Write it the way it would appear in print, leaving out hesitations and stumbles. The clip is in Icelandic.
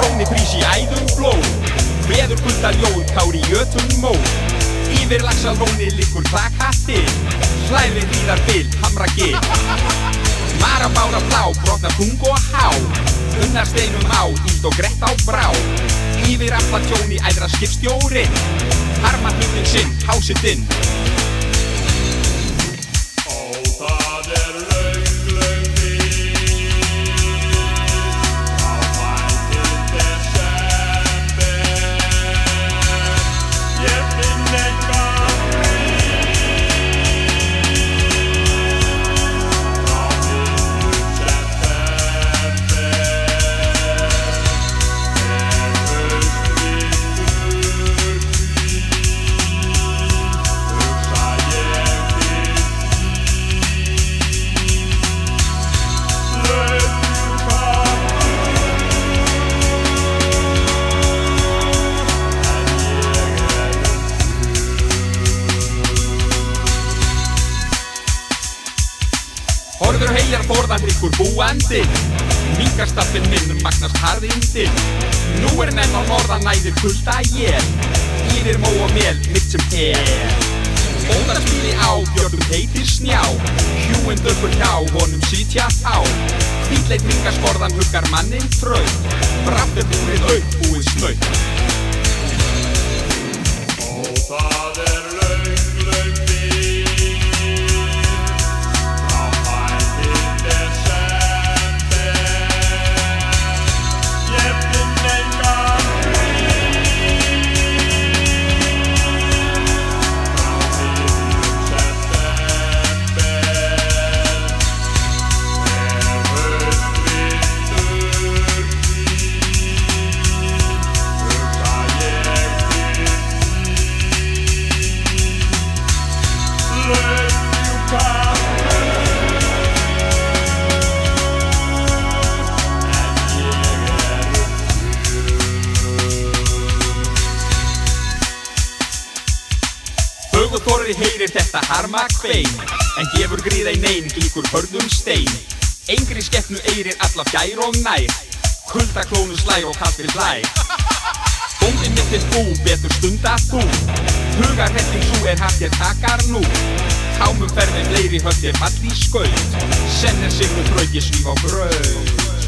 Bróni frís í æðum blóð, veður kulda ljóð, kári jötum móð. Yfir Laxalóni liggur klakhattin, slæðir hríðar bil, hamra gil. Marabára blá, brotnar þung og há, unnar steinum á, íld og grett á brá. Yfir aflatjón í æðra skipstjórinn, harma hlutin sinn, hásið inn. Horður heiljar forðan hryggur búandinn, minkastaffinn minn magnast harðindinn. Nú nenn á norðan næðir kulda él, yfir mó og mél mitt sem Bóndaspíli á björnum heitir snjá, hjúinn döpur hjá honum sitja á. Hvítleit mingaskorðan huggar manninn þraut, brátt búrið auð búið snaut. Það löng Þorri heyrir þetta harma kvein, en gefur gríða í nein glíkur hörðum stein. Engri skepnu eyrir alla fjær og nær, kuldaklónu slær og kallir blær. Bóndinn mitt bú, betur stunda þú, hugar hetting sú haft takar nú. Kámum ferðin fleiri höfðir fall í skaut, senn sigur trauki svíf á braut.